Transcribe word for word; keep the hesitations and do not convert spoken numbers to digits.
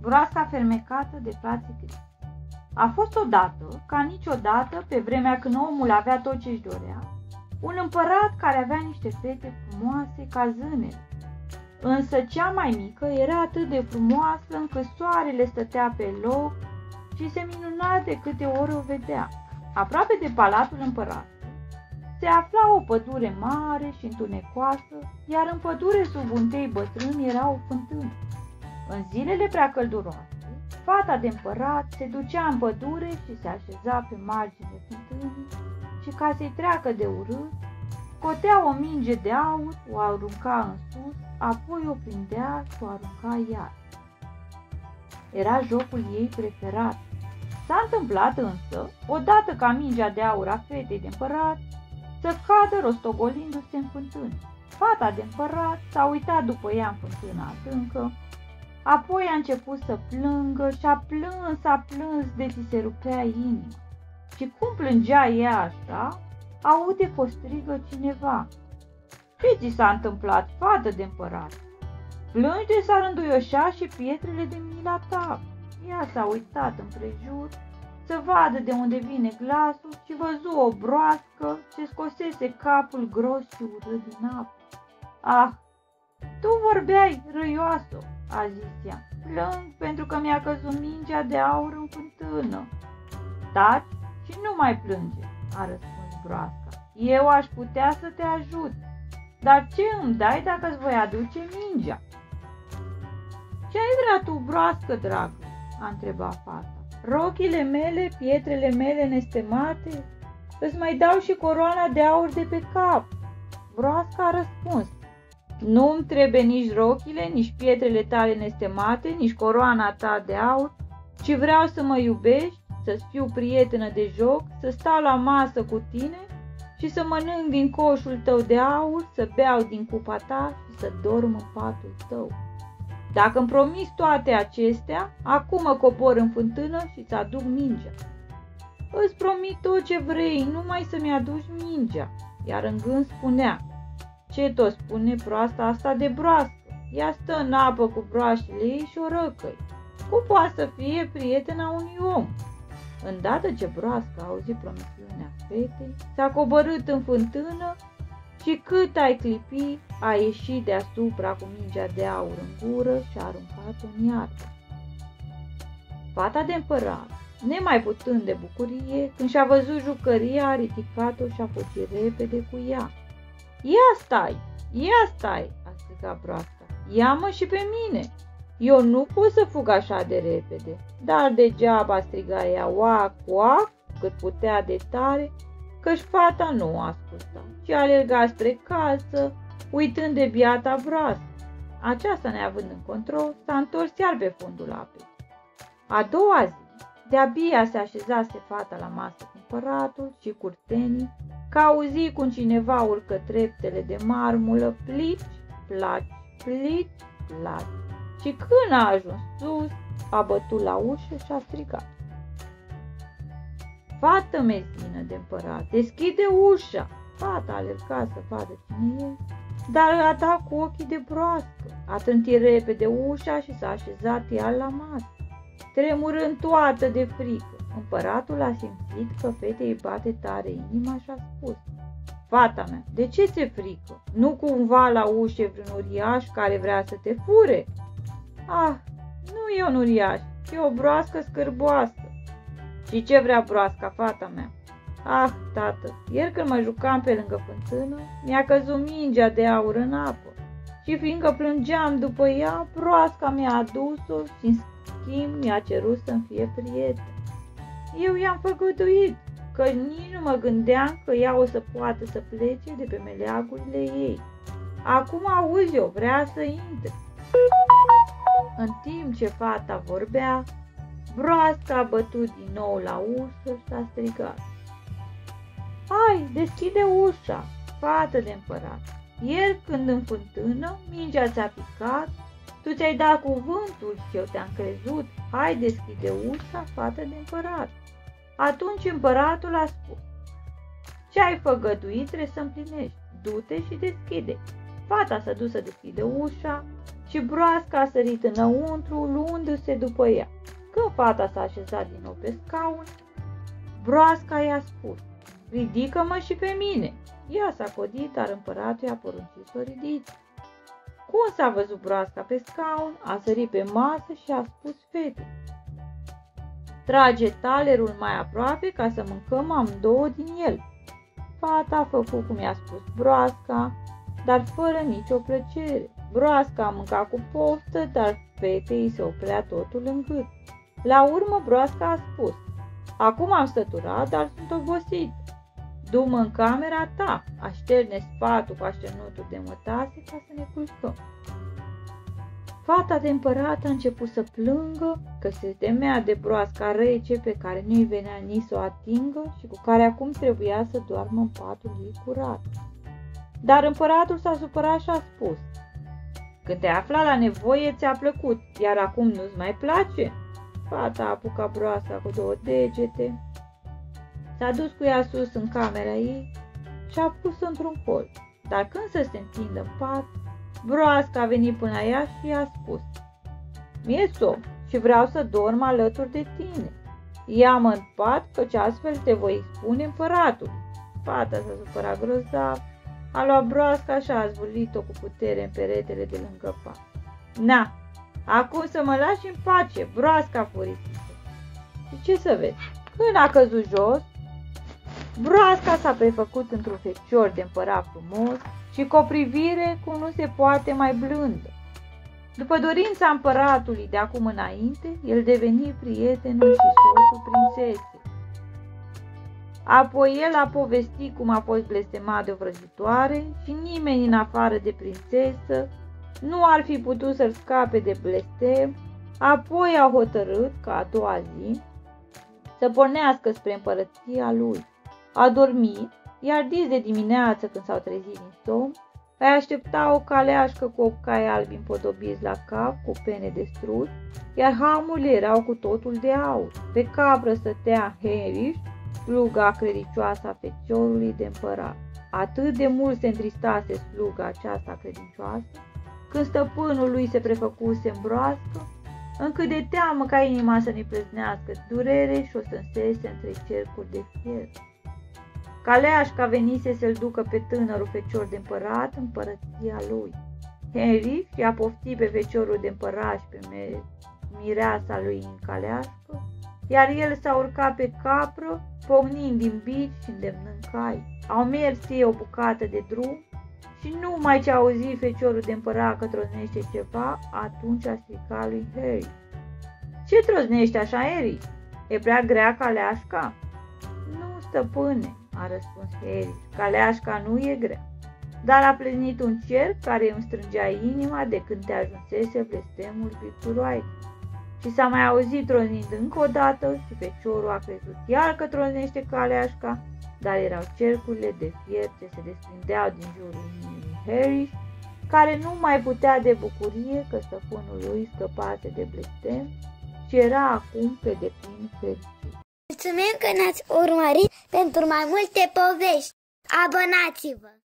Broasca fermecată de frații Grimm. A fost odată, ca niciodată, pe vremea când omul avea tot ce-și dorea, un împărat care avea niște fete frumoase ca zânele. Însă cea mai mică era atât de frumoasă încât soarele stătea pe loc și se minuna de câte ori o vedea. Aproape de palatul împăratului se afla o pădure mare și întunecoasă, iar în pădure sub un tei bătrân era o fântână. În zilele prea călduroase, fata de împărat se ducea în pădure și se așeza pe marginea fântânii și, ca să-i treacă de urât, scotea o minge de aur, o arunca în sus, apoi o prindea și o arunca iar. Era jocul ei preferat. S-a întâmplat însă, odată ca mingea de aur a fetei de împărat, să cadă rostogolindu-se în fântână. Fata de împărat s-a uitat după ea în fântâna adâncă, apoi a început să plângă și a plâns, a plâns de ți se rupea inima. Și cum plângea ea așa, aude că o strigă cineva. Ce ți s-a întâmplat, fată de împărat? Plângi de s-a rânduioșa și pietrele de mila ta. Ea s-a uitat împrejur să vadă de unde vine glasul și văzu o broască ce scosese capul gros și urât din apă. Ah, tu vorbeai, răioasă, a zis ea. Plâng pentru că mi-a căzut mingea de aur în fântână. Taci și nu mai plânge, a răspuns broasca. Eu aș putea să te ajut, dar ce îmi dai dacă îți voi aduce mingea? Ce ai vrea tu, broască dragă? A întrebat fata. Rochile mele, pietrele mele nestemate, îți mai dau și coroana de aur de pe cap. Broasca a răspuns. Nu-mi trebuie nici rochile, nici pietrele tale nestemate, nici coroana ta de aur, ci vreau să mă iubești, să-ți fiu prietenă de joc, să stau la masă cu tine și să mănânc din coșul tău de aur, să beau din cupa ta și să dorm în patul tău. Dacă îmi promiți toate acestea, acum mă cobor în fântână și îți aduc mingea. Îți promit tot ce vrei, numai să-mi aduci mingea. Iar în gând spunea, ce tot spune proasta asta de broască? Ea stă în apă cu broaștele ei și o răcăi. Cum poate să fie prietena unui om? Îndată ce broasca a auzit promisiunea fetei, s-a coborât în fântână și cât ai clipi, a ieșit deasupra cu mingea de aur în gură și a aruncat-o în iarbă. Fata de împărat, nemai putând de bucurie, când și-a văzut jucăria, a ridicat-o și a fugit repede cu ea. Ia stai, ia stai, a strigat broasca, ia-mă și pe mine. Eu nu pot să fug așa de repede, dar degeaba striga ea oac, oac, cât putea de tare, căci fata nu asculta, ci alerga spre casă, uitând de biata broască. Aceasta, neavând în control, s-a întors iar pe fundul apei. A doua zi, de-abia se așezase fata la masă cu împăratul și curtenii, că auzi cum cineva urcă treptele de marmură, plici, placi, plici, placi. Și când a ajuns sus, a bătut la ușă și a strigat. Fată mezină de împărat, deschide ușa! Fata a alergat să vadă cine e, dar a dat cu ochii de broască. A trântit repede ușa și s-a așezat iar la masă, tremurând toată de frică. Împăratul a simțit că fetei îi bate tare inima și a spus, fata mea, de ce ți-e frică? Nu cumva la ușă e vreun uriaș care vrea să te fure? Ah, nu e un uriaș, e o broască scârboasă. Și ce vrea broasca, fata mea? Ah, tată, ieri când mă jucam pe lângă fântână, mi-a căzut mingea de aur în apă și fiindcă plângeam după ea, broasca mi-a adus-o și în schimb mi-a cerut să-mi fie prieten. Eu i-am făgăduit, că nici nu mă gândeam că ea o să poată să plece de pe meleagurile ei. Acum auzi-o, vrea să intre. În timp ce fata vorbea, broasca a bătut din nou la ușă și a strigat. Hai, deschide ușa, fată de împărat. Ieri când în fântână mingea ți-a picat, tu ți-ai dat cuvântul și eu te-am crezut. Hai, deschide ușa, fată de împărat. Atunci împăratul a spus, ce ai făgăduit trebuie să împlinești, du-te și deschide. Fata s-a dus să deschide ușa și broasca a sărit înăuntru, luându-se după ea. Când fata s-a așezat din nou pe scaun, broasca i-a spus: ridică-mă și pe mine. Ea s-a codit, dar împăratul i-a poruncit să o ridice. Cum s-a văzut broasca pe scaun, a sărit pe masă și a spus fetei: trage talerul mai aproape ca să mâncăm amândouă din el. Fata a făcut cum i-a spus broasca, dar fără nicio plăcere. Broasca a mâncat cu poftă, dar fetei îi se oprea totul în gât. La urmă broasca a spus: acum am stăturat, dar sunt obosit. Du-mă în camera ta, așterne spatul cu așternuturi de mătase ca să ne culcăm. Fata de împărat a început să plângă că se temea de broasca rece pe care nu-i venea nici să o atingă și cu care acum trebuia să doarmă în patul ei curat. Dar împăratul s-a supărat și a spus: când te-ai aflat la nevoie, ți-a plăcut, iar acum nu-ți mai place? Fata a apucat broasca cu două degete, s-a dus cu ea sus în camera ei și a pus-o într-un colț. Dar când să se întindă în pat, broasca a venit până la ea și i-a spus: mi-e somn și vreau să dorm alături de tine. Ia-mă în pat, căci astfel te voi expune împăratul. Fata s-a supărat grozav, a luat broasca și a zvârlit-o cu putere în peretele de lângă pat. Na, acum să mă lași în pace, broasca furisită. Și ce să vezi? Când a căzut jos, broasca s-a prefăcut într-un fecior de împărat frumos și cu o privire cum nu se poate mai blândă. După dorința împăratului de acum înainte, el deveni prietenul și soțul prințesei. Apoi el a povestit cum a fost blestemat de o vrăjitoare și nimeni în afară de prințesă nu ar fi putut să-l scape de blestem. Apoi a hotărât ca a doua zi să pornească spre împărăția lui. A dormit, iar dis de dimineață, când s-au trezit din somn, îi aștepta o caleașcă cu opt cai albi împodobiți la cap, cu pene de struț, iar hamurile erau cu totul de aur. Pe capră stătea Heinrich, sluga credincioasă a feciorului de împărat. Atât de mult se întristase sluga aceasta credincioasă, când stăpânul lui se prefăcuse în broască, încât de teamă ca inima să ne plăznească durere și o sănsese între cercuri de fier. Caleașca venise să-l ducă pe tânărul fecior de împărat în împărăția lui. Heinrich i-a poftit pe feciorul de împărat și pe mireasa lui în caleașcă, iar el s-a urcat pe capră, pocnind din bici și îndemnând cai. Au mers ei o bucată de drum și numai ce a auzit feciorul de împărat că troznește ceva, atunci a strigat lui Heinrich: ce troznești așa, Heinrich? E prea grea caleașca? Nu, stăpâne, a răspuns Heinrich, caleașca nu e grea, dar a plenit un cerc care îmi strângea inima de când te ajunsese blestemul picturoaiei. Și s-a mai auzit tronind încă o dată și feciorul a crezut iar că troznește caleașca, dar erau cercurile de fier ce se desprindeau din jurul inimii Heinrich, care nu mai putea de bucurie că stăpânul lui scăpase de blestem și era acum pe deplin fericit. Mulțumim că ne-ați urmărit. Pentru mai multe povești abonați-vă!